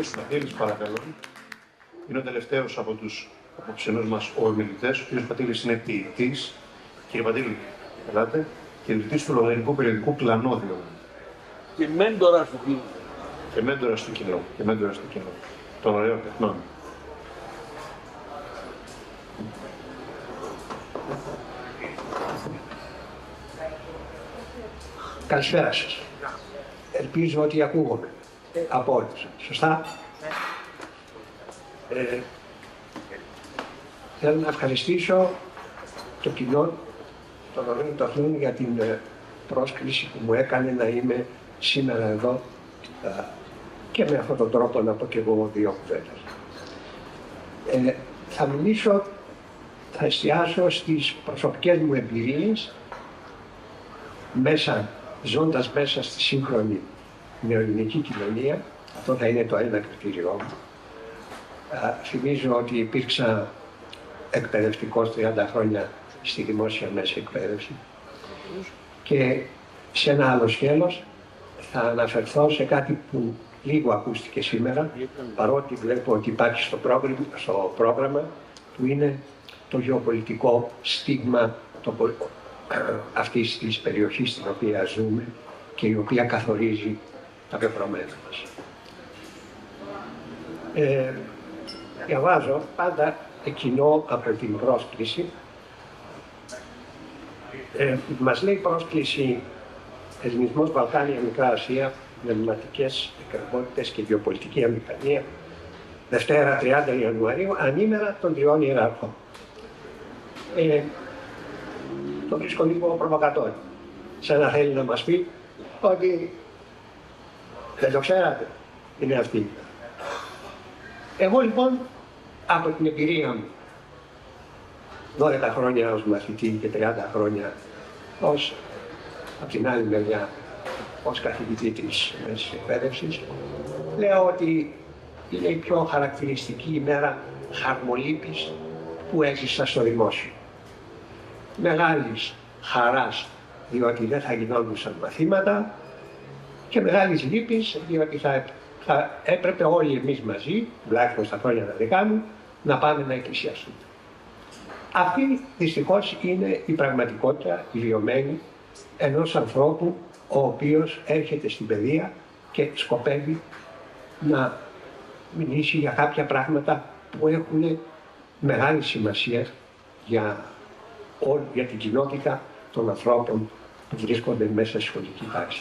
Ο Πατήλης, παρακαλώ. Είναι ο τελευταίος από τους απόψινούς μας ομιλητές. Ο κ. Πατήλης είναι ποιητής. Κύριε Πατήλη, ελάτε. Και ιδρυτής του λογοτεχνικού περιοδικού Κλανόδιο. Και μέντορας του κοινού. Και μέντορας του κοινού. Και μέντορας του κοινού. Των ωραίων τεχνών. Καλησπέρα σας. Ελπίζω ότι ακούγομαι από όλους. Σωστά. Θέλω να ευχαριστήσω το κοινό των ωραίων τεχνών για την πρόσκληση που μου έκανε να είμαι σήμερα εδώ και με αυτόν τον τρόπο να πω και εγώ δύο κουβέντες. Θα μιλήσω, θα εστιάσω στις προσωπικές μου εμπειρίες ζώντας μέσα στη σύγχρονη νεοελληνική κοινωνία. Αυτό θα είναι το ένα κριτήριό μου. Θυμίζω ότι υπήρξα εκπαιδευτικός 30 χρόνια στη δημόσια μέση εκπαίδευση και σε ένα άλλο σκέλος θα αναφερθώ σε κάτι που λίγο ακούστηκε σήμερα, παρότι βλέπω ότι υπάρχει στο πρόγραμμα, που είναι το γεωπολιτικό στίγμα αυτής της περιοχής στην οποία ζούμε και η οποία καθορίζει τα πεπρωμένα μας. Διαβάζω πάντα εκείνο από την πρόσκληση. Μας λέει πρόσκληση Ελληνισμός Βαλκάνια Μικρά Ασία, πνευματικές εκκρεμότητες και γεωπολιτική αμηχανία, Δευτέρα 30 Ιανουαρίου, ανήμερα των τριών ιεραρχών. Το βρίσκω λίγο προβοκατόριο. Σαν να θέλει να μας πει ότι δεν το ξέρατε, είναι αυτή. Εγώ λοιπόν από την εμπειρία μου 12 χρόνια ως μαθητή και 30 χρόνια από την άλλη μεριά ως καθηγητή της μέσης εκπαίδευσης, λέω ότι είναι η πιο χαρακτηριστική ημέρα χαρμολύπης που έζησα στο δημόσιο. Μεγάλης χαράς, διότι δεν θα γινόντουσαν μαθήματα, και μεγάλης λύπης, διότι θα έπρεπε όλοι εμείς μαζί, τουλάχιστον στα χρόνια τα δικά μου, να πάμε να εκκλησιαστούμε. Αυτή δυστυχώς είναι η πραγματικότητα, η βιωμένη ενός ανθρώπου ο οποίος έρχεται στην παιδεία και σκοπεύει να μιλήσει για κάποια πράγματα που έχουν μεγάλη σημασία για την κοινότητα των ανθρώπων που βρίσκονται μέσα στη σχολική τάξη.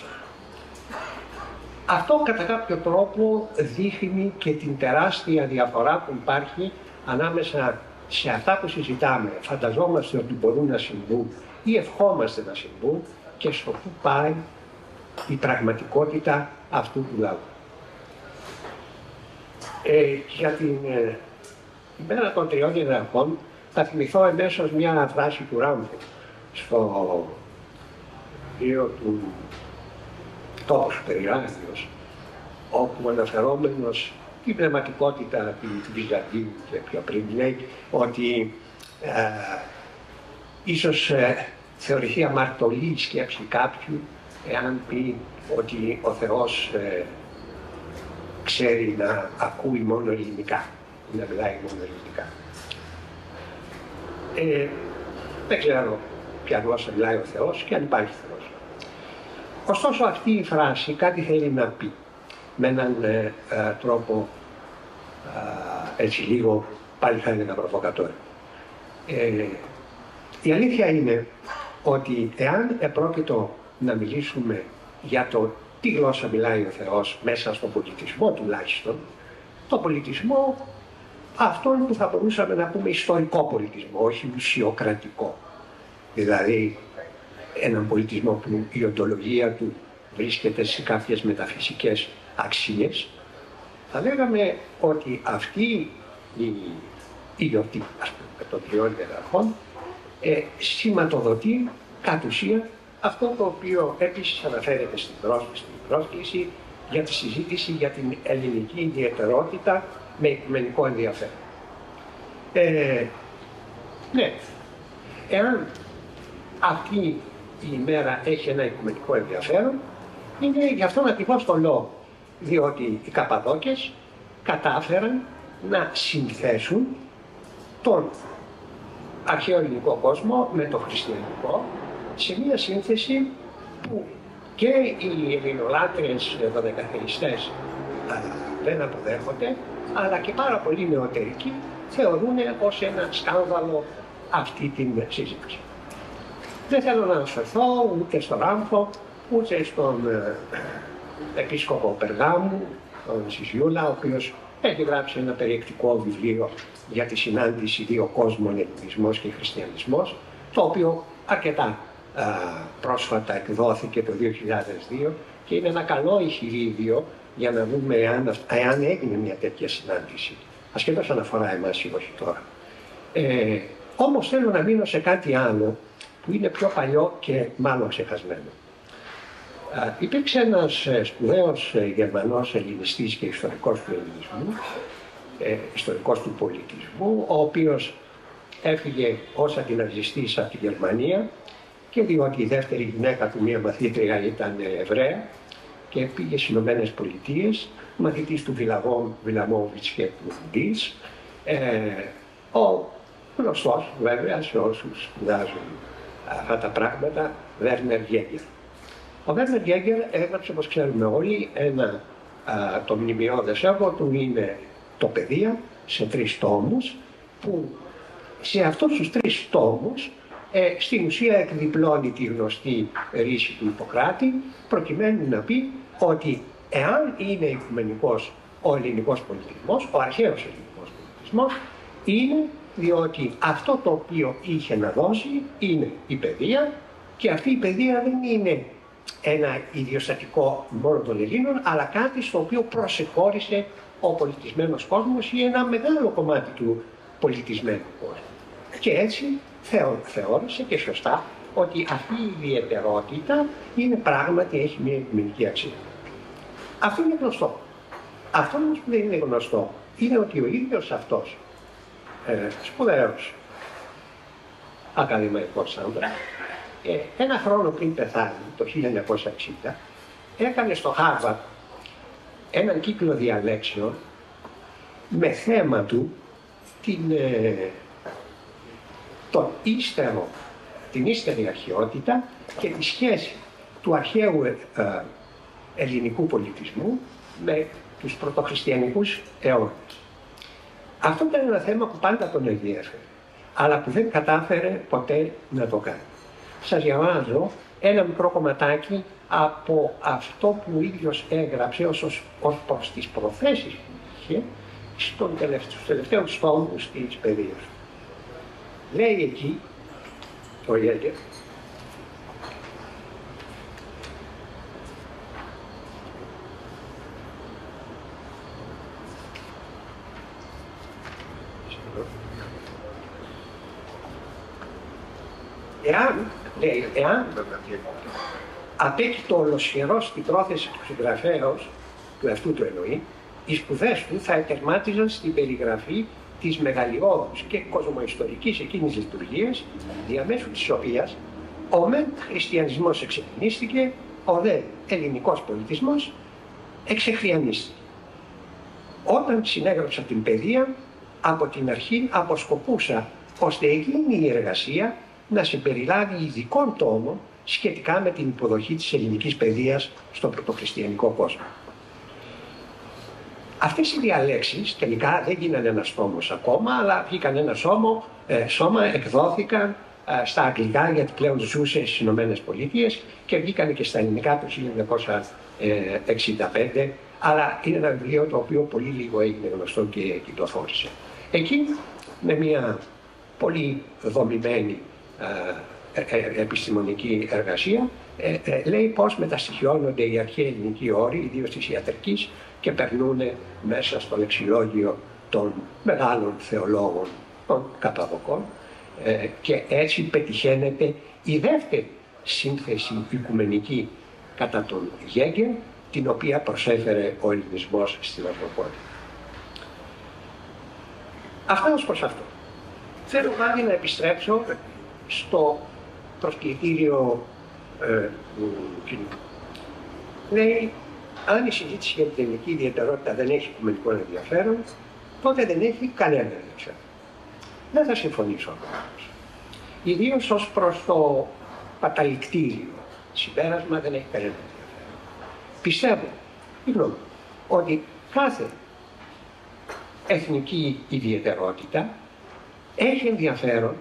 Αυτό κατά κάποιο τρόπο δείχνει και την τεράστια διαφορά που υπάρχει ανάμεσα σε αυτά που συζητάμε, φανταζόμαστε ότι μπορούν να συμβούν ή ευχόμαστε να συμβούν, και στο που πάει η πραγματικότητα αυτού του λαού. Για την ημέρα των τριών ιεραρχών θα θυμηθώ εμέσως μια φράση του Ράμφου στο βιβλίο του «Τόπος Περιγράφιος», όπου αναφερόμενος την πνευματικότητα του Βυζαντίου και πιο πριν λέει ότι ίσως θεωρηθεί αμαρτωλή η σκέψη κάποιου εάν πει ότι ο Θεός ξέρει να ακούει μόνο ελληνικά, να μιλάει μόνο ελληνικά. Δεν ξέρω ποια γλώσσα μιλάει ο Θεός και αν υπάρχει Θεός. Ωστόσο αυτή η φράση κάτι θέλει να πει με έναν τρόπο έτσι λίγο, πάλι θα έλεγα προβοκατόριο. Η αλήθεια είναι ότι εάν επρόκειτο να μιλήσουμε για το τι γλώσσα μιλάει ο Θεός μέσα στον πολιτισμό τουλάχιστον, το πολιτισμό αυτόν που θα μπορούσαμε να πούμε ιστορικό πολιτισμό, όχι ουσιοκρατικό. Δηλαδή έναν πολιτισμό που η οντολογία του βρίσκεται σε κάποιες μεταφυσικές αξίες, θα λέγαμε ότι αυτή η γιορτή των τριών ιεραρχών σηματοδοτεί κατ' ουσία αυτό το οποίο επίσης αναφέρεται στην πρόσκληση για τη συζήτηση για την ελληνική ιδιαιτερότητα με οικουμενικό ενδιαφέρον. Ναι, εάν αυτή η ημέρα έχει ένα οικουμενικό ενδιαφέρον, είναι γι' αυτόν ακριβώς τον λόγο. Διότι οι Καπαδόκες κατάφεραν να συνθέσουν τον αρχαίο ελληνικό κόσμο με το χριστιανικό σε μια σύνθεση που και οι ελληνολάτρες δωδεκαθεϊστές δεν αποδέχονται, αλλά και πάρα πολλοί νεωτερικοί θεωρούν ως ένα σκάνδαλο αυτή την σύζυγξη. Δεν θέλω να αναφερθώ ούτε στον Ράμφο, ούτε στον επίσκοπο Περγάμου, τον Σισιούλα, ο οποίος έχει γράψει ένα περιεκτικό βιβλίο για τη συνάντηση δύο κόσμων, ελληνισμός και χριστιανισμός, το οποίο αρκετά πρόσφατα εκδόθηκε το 2002 και είναι ένα καλό ηχηρίδιο για να δούμε εάν έγινε μια τέτοια συνάντηση, ασχέτως αν αφορά εμάς ή όχι τώρα. Όμως θέλω να μείνω σε κάτι άλλο που είναι πιο παλιό και μάλλον ξεχασμένο. Υπήρξε ένας σπουδαίος Γερμανός ελληνιστής και ιστορικός του ελληνισμού, ιστορικός του πολιτισμού, ο οποίος έφυγε ως αντιναζιστής από τη Γερμανία και διότι η δεύτερη γυναίκα του, μία μαθήτρια, ήταν Εβραία και πήγε στις Ηνωμένες Πολιτείες, μαθητής του Βιλαμόβιτς και του Ντίλς, ο γνωστός βέβαια σε όσους σπουδάζουν αυτά τα πράγματα, Βέρνερ Γέγκερ. Ο Βέρνερ Γέγκερ έγραψε, όπως ξέρουμε όλοι, το μνημειώδες έργο του είναι το Παιδεία, σε 3 τόμους, που σε αυτούς τους 3 τόμους στην ουσία εκδιπλώνει τη γνωστή ρίση του Ιπποκράτη, προκειμένου να πει ότι εάν είναι οικουμενικός ο ελληνικός πολιτισμός, ο αρχαίος ελληνικός πολιτισμός, είναι διότι αυτό το οποίο είχε να δώσει είναι η παιδεία και αυτή η παιδεία δεν είναι ένα ιδιοστατικό μόνο των Ελλήνων, αλλά κάτι στο οποίο προσεχώρησε ο πολιτισμένος κόσμος ή ένα μεγάλο κομμάτι του πολιτισμένου κόσμου. Και έτσι θεώρησε και σωστά ότι αυτή η ιδιαιτερότητα είναι πράγματι, έχει μια οικουμενική αξία. Αυτό είναι γνωστό. Αυτό όμως που δεν είναι γνωστό είναι ότι ο ίδιος αυτός σπουδαίος ακαδημαϊκός άντρα, ένα χρόνο πριν πεθάνει, το 1960, έκανε στο Χάρβαρντ έναν κύκλο διαλέξεων με θέμα του την ύστερη αρχαιότητα και τη σχέση του αρχαίου ελληνικού πολιτισμού με τους πρωτοχριστιανικούς αιώνες. Αυτό ήταν ένα θέμα που πάντα τον ενδιέφερε, αλλά που δεν κατάφερε ποτέ να το κάνει. Σας διαβάζω ένα μικρό κομματάκι από αυτό που ο ίδιος έγραψε ως προς τις προθέσεις που είχε στους τελευταίους τόμους της παιδείας. Λέει εκεί ο Γέγκερ, εάν απέκτητο ολοσχερός την πρόθεση του συγγραφέως, του εαυτού του εννοεί, οι σπουδές του θα ετερμάτιζαν στην περιγραφή της μεγαλειώδους και κοσμοϊστορικής εκείνης λειτουργίας, διαμέσου της οποίας ο μεν χριστιανισμός εξεχνίστηκε, ο δε ελληνικός πολιτισμός εξεχριανίστηκε. Όταν συνέγραψα την παιδεία, από την αρχή αποσκοπούσα ώστε εκείνη η εργασία να συμπεριλάβει ειδικών τόμων σχετικά με την υποδοχή της ελληνικής παιδείας στον πρωτοχριστιανικό κόσμο. Αυτές οι διαλέξεις τελικά δεν γίνανε ένας τόμος ακόμα, αλλά βγήκαν ένα σώμα, εκδόθηκαν στα αγγλικά γιατί πλέον ζούσε στις Ηνωμένες Πολιτείες και βγήκαν και στα ελληνικά το 1965, αλλά είναι ένα βιβλίο το οποίο πολύ λίγο έγινε γνωστό και κυκλοφόρησε. Εκεί με μια πολύ δομημένη επιστημονική εργασία λέει πώς μεταστοιχιώνονται οι αρχαίοι ελληνικοί όροι, ιδίως της ιατρικής, και περνούν μέσα στο λεξιλόγιο των μεγάλων θεολόγων, των Καπαδοκών, και έτσι πετυχαίνεται η δεύτερη σύνθεση οικουμενική κατά τον Γέγκερ, την οποία προσέφερε ο ελληνισμός στην Ανθρωπότητα. Αυτά ως προς αυτό. Θέλω πάλι να επιστρέψω στο προσκλητήριο κοινού. Λέει αν η συζήτηση για την ελληνική ιδιαιτερότητα δεν έχει οικουμενικό ενδιαφέρον, τότε δεν έχει κανένα ενδιαφέρον. Δεν θα συμφωνήσω όμως. Ιδίως ως προς το καταληκτήριο συμπέρασμα δεν έχει κανένα ενδιαφέρον. Πιστεύω, ότι κάθε εθνική ιδιαιτερότητα έχει ενδιαφέρον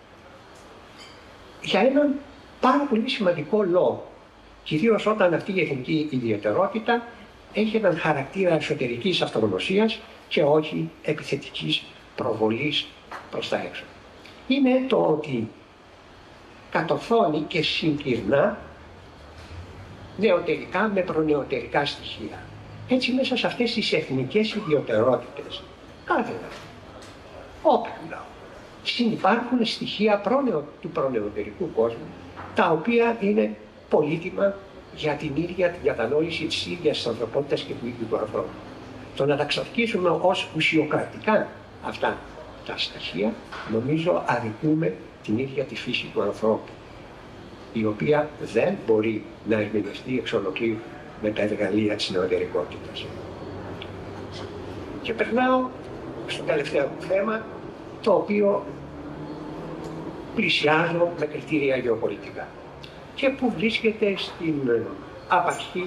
για έναν πάρα πολύ σημαντικό λόγο. Κυρίως όταν αυτή η εθνική ιδιαιτερότητα έχει έναν χαρακτήρα εσωτερικής αυτογνωσίας και όχι επιθετικής προβολής προς τα έξω. Είναι το ότι κατορθώνει και συγκυρνά νεωτερικά με προνεωτερικά στοιχεία. Έτσι μέσα σε αυτές τις εθνικές ιδιαιτερότητες, κάθε λαό, όποιου λαού, συνυπάρχουν στοιχεία του προνεωτερικού κόσμου, τα οποία είναι πολύτιμα για την ίδια την κατανόηση της ίδιας της ανθρωπότητας και του ίδιου του ανθρώπου. Το να τα ξαφκίσουμε ως ουσιοκρατικά αυτά τα στοιχεία, νομίζω αδικούμε την ίδια τη φύση του ανθρώπου, η οποία δεν μπορεί να ερμηνευτεί εξ ολοκλήρου με τα εργαλεία της νεωτερικότητας. Και περνάω στο τελευταίο θέμα, το οποίο πλησιάζω με κριτήρια γεωπολιτικά και που βρίσκεται στην απαρχή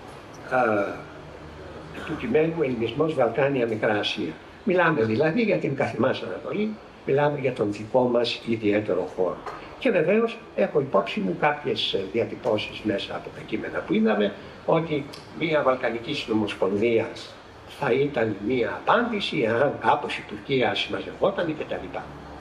του κειμένου «Ελληνισμός Βαλκάνια Μικρά Ασία». Μιλάμε δηλαδή για την καθημάς Ανατολή, μιλάμε για τον δικό μας ιδιαίτερο χώρο. Και βεβαίως έχω υπόψη μου κάποιες διατυπώσεις μέσα από τα κείμενα που είδαμε, ότι μια Βαλκανική Συνομοσπονδία θα ήταν μια απάντηση αν κάπως η Τουρκία συμμαζευόταν κτλ.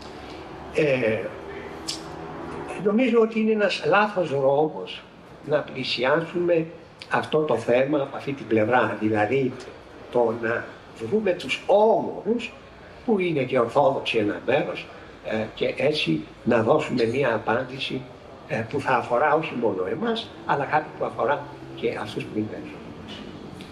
Νομίζω ότι είναι ένας λάθος δρόμος να πλησιάσουμε αυτό το θέμα από αυτή την πλευρά, δηλαδή το να βρούμε τους όμορους που είναι και ορθόδοξοι ένα μέρος και έτσι να δώσουμε μια απάντηση που θα αφορά όχι μόνο εμάς, αλλά κάτι που αφορά και αυτούς που είναι περισσότεροι.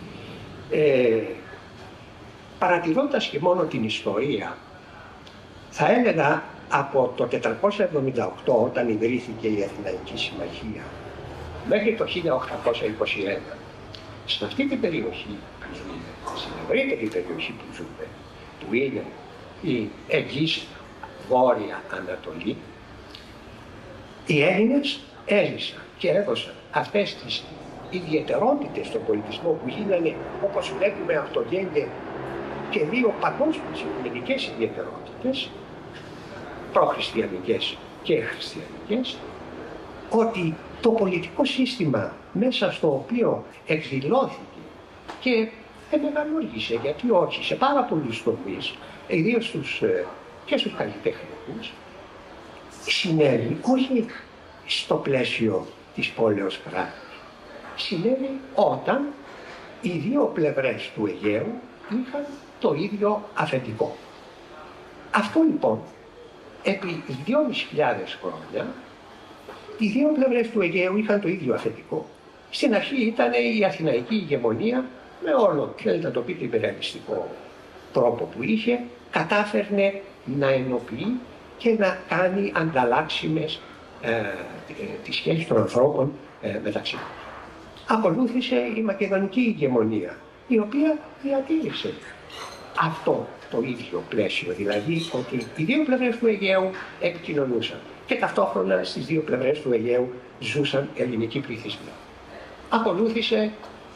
Παρατηρώντας και μόνο την ιστορία, θα έλεγα από το 478 όταν ιδρύθηκε η Αθηναϊκή Συμμαχία μέχρι το 1821, σε αυτή την περιοχή που ζούμε, στην ευρύτερη περιοχή που ζούμε, που είναι η εγγύς Βόρεια Ανατολή, οι Έλληνες έζησαν και έδωσαν αυτές τις ιδιαιτερότητες στον πολιτισμό που γίνανε, όπως βλέπουμε από το Γέγκε, και δύο παγκόσμιες οικουμενικές ιδιαιτερότητες, προχριστιανικές και χριστιανικές, ότι το πολιτικό σύστημα μέσα στο οποίο εκδηλώθηκε και εμεγαλούργησε, γιατί όχι, σε πάρα πολλούς τομείς, ιδίως και στους καλλιτεχνικούς, συνέβη όχι στο πλαίσιο της πόλεως κράτους. Συνέβη όταν οι δύο πλευρές του Αιγαίου είχαν το ίδιο αφεντικό. Αυτό λοιπόν, επί 2.500 χρόνια, οι δύο πλευρές του Αιγαίου είχαν το ίδιο αφεντικό. Στην αρχή ήταν η αθηναϊκή ηγεμονία, με όλο, θέλετε να το πείτε, υπεραλιστικό τρόπο που είχε, κατάφερνε να ενοποιεί και να κάνει ανταλλάξιμες τις σχέσεις των ανθρώπων μεταξύ τους. Ακολούθησε η μακεδονική ηγεμονία, η οποία διατήρησε αυτό το ίδιο πλαίσιο, δηλαδή ότι οι δύο πλευρές του Αιγαίου επικοινωνούσαν και ταυτόχρονα στις δύο πλευρές του Αιγαίου ζούσαν ελληνικοί πληθυσμοί. Ακολούθησε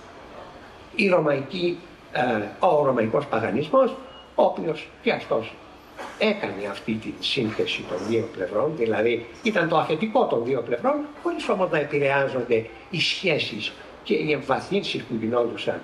ο ρωμαϊκός παγανισμός, ο οποίος και αυτός έκανε αυτή τη σύνθεση των δύο πλευρών, δηλαδή ήταν το αφεντικό των δύο πλευρών, χωρίς όμως να επηρεάζονται οι σχέσεις και οι εμβαθύνσεις που γινόντουσαν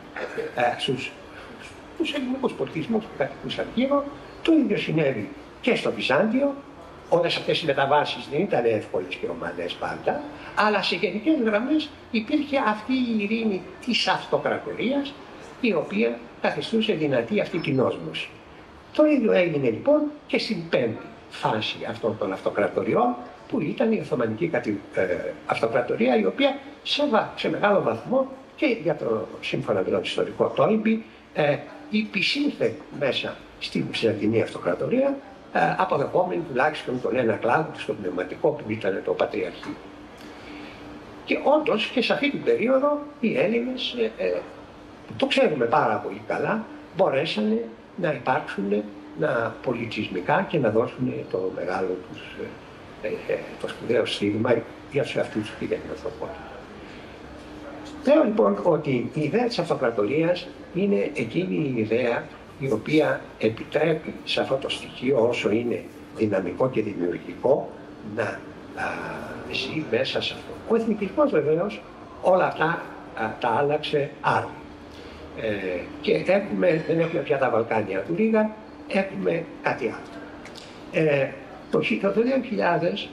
στους ελληνικούς πολιτισμούς που κατοικούσαν γύρω. Το ίδιο συνέβη και στο Βυζάντιο. Όλες αυτές οι μεταβάσεις δεν ήταν εύκολες και ομαλές πάντα, αλλά σε γενικές γραμμές υπήρχε αυτή η ειρήνη της αυτοκρατορίας, η οποία καθιστούσε δυνατή αυτή την όσμωση. Το ίδιο έγινε λοιπόν και στην πέμπτη φάση αυτών των αυτοκρατοριών, που ήταν η Οθωμανική Αυτοκρατορία, η οποία σε μεγάλο βαθμό και σύμφωνα με τον ιστορικό Τόλιμπη υπησήλθε μέσα στην Βυζαντινή Αυτοκρατορία, αποδεχόμενη τουλάχιστον τον ένα κλάδο του, στο πνευματικό, που ήταν το Πατριαρχείο. Και όντως και σε αυτή την περίοδο οι Έλληνες το ξέρουμε πάρα πολύ καλά, μπορέσανε να υπάρξουν πολιτισμικά και να δώσουν το μεγάλο τους, το σπουδαίο στίγμα για τους αυτούς και για την ανθρωπότητα. Λέω λοιπόν ότι η ιδέα της αυτοκρατορίας είναι εκείνη η ιδέα η οποία επιτρέπει σε αυτό το στοιχείο, όσο είναι δυναμικό και δημιουργικό, να ζει μέσα σε αυτό. Ο εθνικισμός βεβαίως όλα αυτά τα άλλαξε άρδιν. Και δεν έχουμε πια τα Βαλκάνια του Ρίγα, έχουμε κάτι άλλο. Το 2000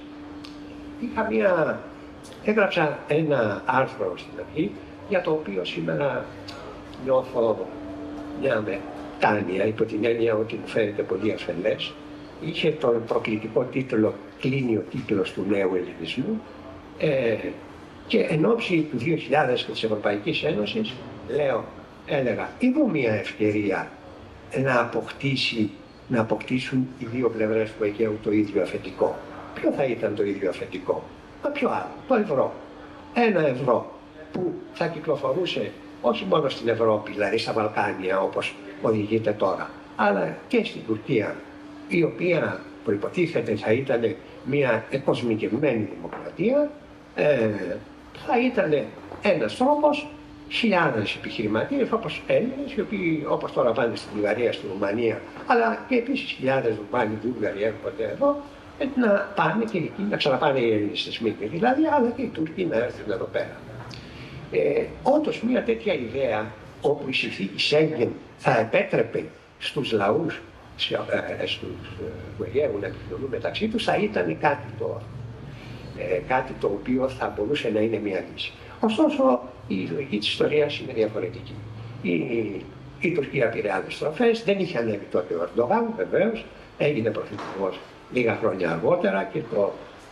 έγραψα ένα άρθρο στην Αυγή, για το οποίο σήμερα νιώθω μια μετάνοια, υπό την έννοια ότι μου φαίνεται πολύ ασφαλές. Είχε τον προκλητικό τίτλο «Κλείνει ο τίτλος του νέου ελληνισμού» και εν ώψη του 2000 και της Ευρωπαϊκής Ένωσης έλεγα «Είδω μια ευκαιρία να αποκτήσουν οι δύο πλευρές του Αιγαίου το ίδιο αφεντικό». Ποιο θα ήταν το ίδιο αφεντικό? Μα ποιο άλλο? Το ευρώ. Ένα ευρώ που θα κυκλοφορούσε όχι μόνο στην Ευρώπη, δηλαδή στα Βαλκάνια όπως οδηγείται τώρα, αλλά και στην Τουρκία, η οποία προϋποτίθεται θα ήταν μια εκοσμικευμένη δημοκρατία, θα ήταν ένας τρόπος χιλιάδες επιχειρηματίες όπως Έλληνες, οι οποίοι όπως τώρα πάνε στην Βουλγαρία, στη Ρουμανία, αλλά και επίσης χιλιάδες Ρουμάνοι, Βούλγαροι έρχονται εδώ, να πάνε και εκεί, να ξαναπάνε οι Έλληνες στη Σμύρνη δηλαδή, αλλά και οι Τούρκοι να έρθουν εδώ πέρα. Όντως μια τέτοια ιδέα, όπου η συνθήκη Σέγγεν θα επέτρεπε στους λαούς του Αιγαίου να επικοινωνούν μεταξύ τους, θα ήταν κάτι το οποίο θα μπορούσε να είναι μια λύση. Ωστόσο, η λογική της ιστορίας είναι διαφορετική. Η Τουρκία πήρε άλλες στροφές, δεν είχε ανέβει τότε ο Ερντογάν, βεβαίως, έγινε πρωθυπουργός λίγα χρόνια αργότερα και το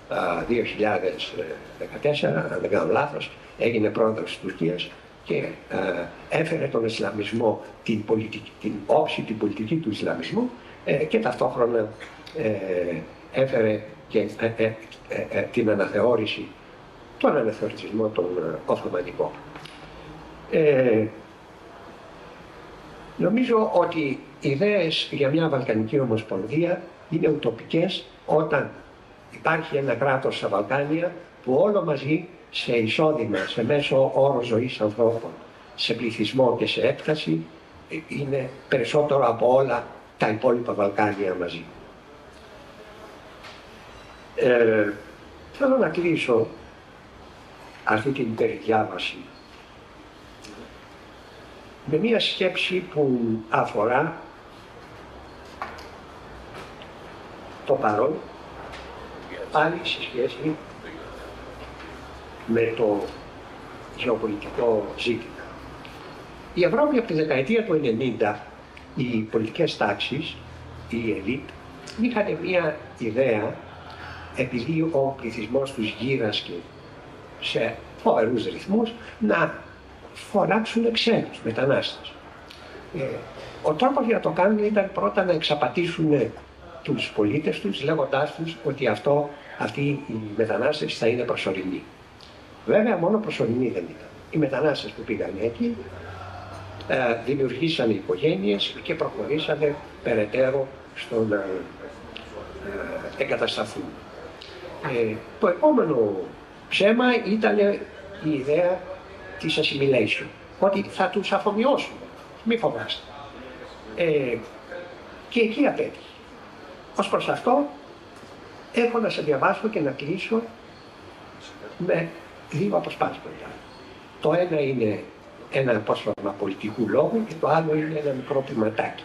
2014, αν δεν κάνω λάθος, έγινε πρόεδρος της Τουρκίας και έφερε τον Ισλαμισμό, την όψη, την πολιτική του Ισλαμισμού και ταυτόχρονα έφερε και την αναθεώρηση, τον αναθεωρητισμό των Οθωμανικών. Νομίζω ότι οι ιδέες για μια Βαλκανική Ομοσπονδία είναι ουτοπικές όταν υπάρχει ένα κράτος στα Βαλκάνια που όλο μαζί σε εισόδημα, σε μέσο όρο ζωής ανθρώπων, σε πληθυσμό και σε έκταση είναι περισσότερο από όλα τα υπόλοιπα Βαλκάνια μαζί. Θέλω να κλείσω αυτή την περιδιάβαση με μία σκέψη που αφορά το παρόν, πάλι σε σχέση με το γεωπολιτικό ζήτημα. Η Ευρώπη από τη δεκαετία του 90, οι πολιτικές τάξεις, η ελίτ, είχαν μία ιδέα, επειδή ο πληθυσμός τους γύρασκε σε φοβερούς ρυθμούς, να φωνάξουν ξένους μετανάστες. Ο τρόπος για να το κάνουν ήταν πρώτα να εξαπατήσουν τους πολίτες τους, λέγοντάς τους ότι αυτοί οι μετανάστες θα είναι προσωρινοί. Βέβαια, μόνο προσωρινοί δεν ήταν. Οι μετανάστες που πήγαν εκεί δημιουργήσαν οικογένειες και προχωρήσανε περαιτέρω στο να εγκατασταθούν. Το επόμενο ψέμα ήταν η ιδέα της assimilation, ότι θα τους αφομοιώσουμε, μη φοβάστε. Και εκεί απέτυχε. Ως προς αυτό, έχω να σε διαβάσω και να κλείσω με δύο αποσπάσματα. Το ένα είναι ένα απόσπασμα πολιτικού λόγου και το άλλο είναι ένα μικρό ποιηματάκι.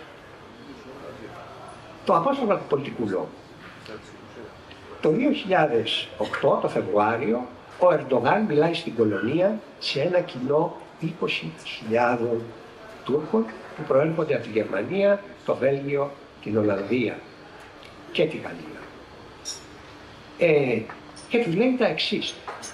Το απόσπασμα του πολιτικού λόγου. Το 2008, το Φεβρουάριο, ο Ερντογάν μιλάει στην κολονία σε ένα κοινό 20.000 Τούρκων που προέρχονται από τη Γερμανία, το Βέλγιο, την Ολλανδία και τη Γαλλία. Και τους λέει τα εξής.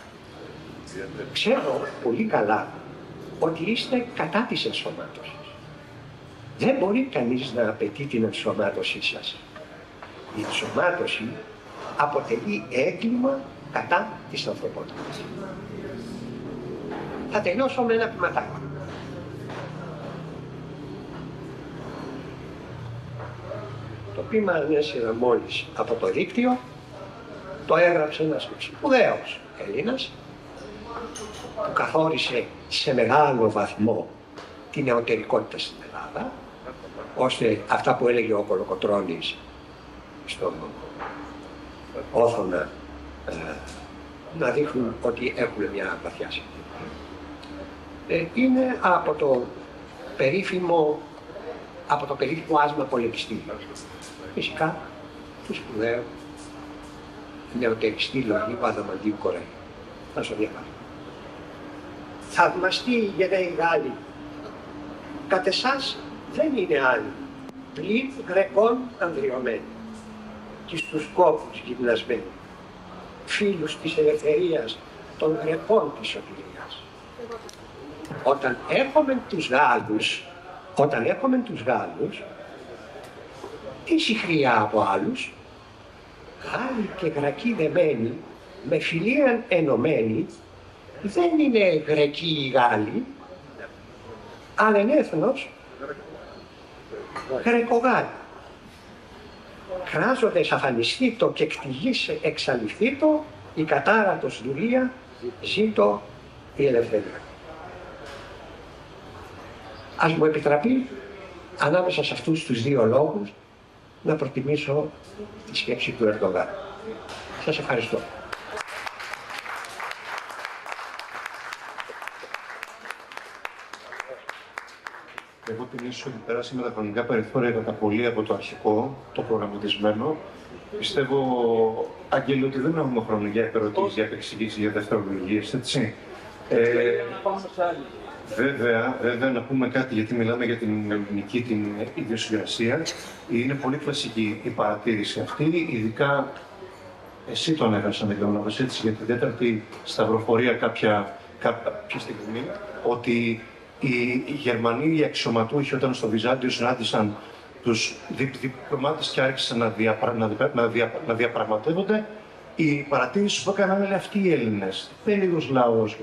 Ξέρω πολύ καλά ότι είστε κατά της ενσωμάτωσης. Δεν μπορεί κανείς να απαιτεί την ενσωμάτωσή σας. Η ενσωμάτωση αποτελεί έγκλημα κατά της ανθρωπότητας. Θα τελειώσω με ένα ποιηματάκι. Το ποίημα ανέσυρα μόλις από το δίκτυο, το έγραψε ένας σπουδαίος Έλληνας που καθόρισε σε μεγάλο βαθμό την νεωτερικότητα στην Ελλάδα, ώστε αυτά που έλεγε ο Κολοκοτρώνης στον Όθωνα να δείχνουν ότι έχουν μια βαθιά συνδρομή. Είναι από το περίφημο άσμα πολεμιστήριο. Φυσικά, του σπουδαίου νεωτεριστή Λογίου Αδαμαντίου Κοραή. Θα σου διαβάσω. Θαυμαστοί γενναίοι Γάλλοι, κατ' εσάς δεν είναι άλλοι, πλην Γρεκών ανδριωμένοι και στους κόπους γυμνασμένοι, φίλους της ελευθερίας των Γρεκών της σωτηρίας. Όταν έρχομεν τους Γάλλους, τι συχριά από άλλους, Γάλλοι και Γρακοί δεμένοι, με φιλίαν ενωμένοι, δεν είναι Γρεκοί οι Γάλλοι, αλλά είναι έθνος Γρεκογάλλοι. Κράζοντες αφανιστήτω και κτηγής εξαλειφθήτω, η κατάρατος δουλεία, ζήτω η ελευθερία. Ας μου επιτραπεί, ανάμεσα σε αυτούς τους δύο λόγους, να προτιμήσω τη σκέψη του Ερντογάν. Σας ευχαριστώ. Εγώ τονίσω ότι πέρασε με τα χρονικά περιθώρια κατά πολύ από το αρχικό, το προγραμματισμένο. Πιστεύω, Άγγελε, ότι δεν έχουμε χρόνο για επερωτήσεις, για επεξηγήσεις, για δευτερολογίες, έτσι. Βέβαια, να πούμε κάτι, γιατί μιλάμε για την ελληνική την ιδιοσυγκρασία. Είναι πολύ κλασική η παρατήρηση αυτή, ειδικά εσύ τον έγραψα, δεν κάνω έτσι, για την τέταρτη σταυροφορία κάποια στιγμή, ότι οι Γερμανοί, οι αξιωματούχοι, όταν στο Βυζάντιο συνάντησαν τους διπλωμάτες και άρχισαν να διαπραγματεύονται, η παρατήρηση που έκαναν είναι αυτοί οι Έλληνες. Περίεργος λαός.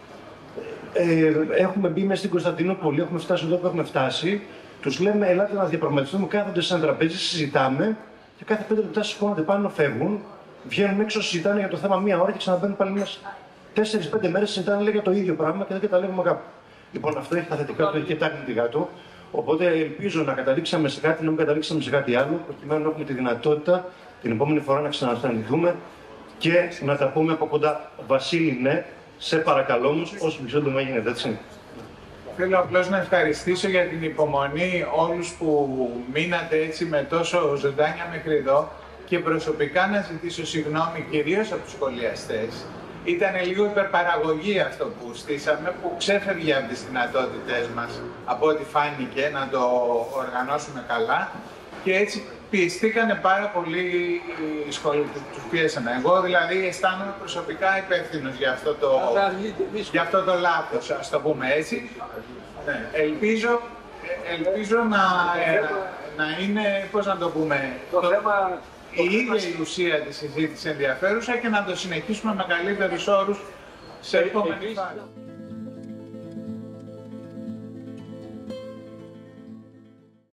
Έχουμε μπει μέσα στην Κωνσταντινούπολη, έχουμε φτάσει εδώ που έχουμε φτάσει. Τους λέμε, ελάτε να διαπραγματευτούμε, κάθονται σε ένα τραπέζι, συζητάμε και κάθε 5 λεπτά σηκώνονται πάνω, φεύγουν, βγαίνουν έξω, συζητάνε για το θέμα μία ώρα και ξαναμπαίνουν πάλι μέσα. 4-5 μέρες συζητάνε λέει, για το ίδιο πράγμα και δεν καταλήγουμε κάπου. Λοιπόν, αυτό έχει τα θετικά του, έχει και τα αρνητικά του. Οπότε ελπίζω να καταλήξαμε σε κάτι, να μην καταλήξαμε σε κάτι άλλο, προκειμένου να έχουμε τη δυνατότητα την επόμενη φορά να ξανασυναντηθούμε και να τα πούμε από κοντά. Βασίλη, ναι, σε παρακαλώ όμως, όσο πιο σύντομα γίνεται, έτσι. Θέλω απλώς να ευχαριστήσω για την υπομονή όλους που μείνατε έτσι με τόσο ζωντάνια μέχρι εδώ και προσωπικά να ζητήσω συγγνώμη κυρίως από τους σχολιαστές. Ήταν λίγο υπερπαραγωγή αυτό που στήσαμε, που ξέφευγε από τις δυνατότητές μας, από ό,τι φάνηκε, να το οργανώσουμε καλά και έτσι πιεστήκανε πάρα πολύ οι σχολοί, τους πιέσαμε. Εγώ δηλαδή αισθάνομαι προσωπικά υπεύθυνος για αυτό το λάθος, ας το πούμε έτσι. Ναι, ελπίζω να είναι, πώς να το πούμε, η ίδια η ουσία της συζήτησης ενδιαφέρουσα και να το συνεχίσουμε με καλύτερους όρους σε επόμενη φάση.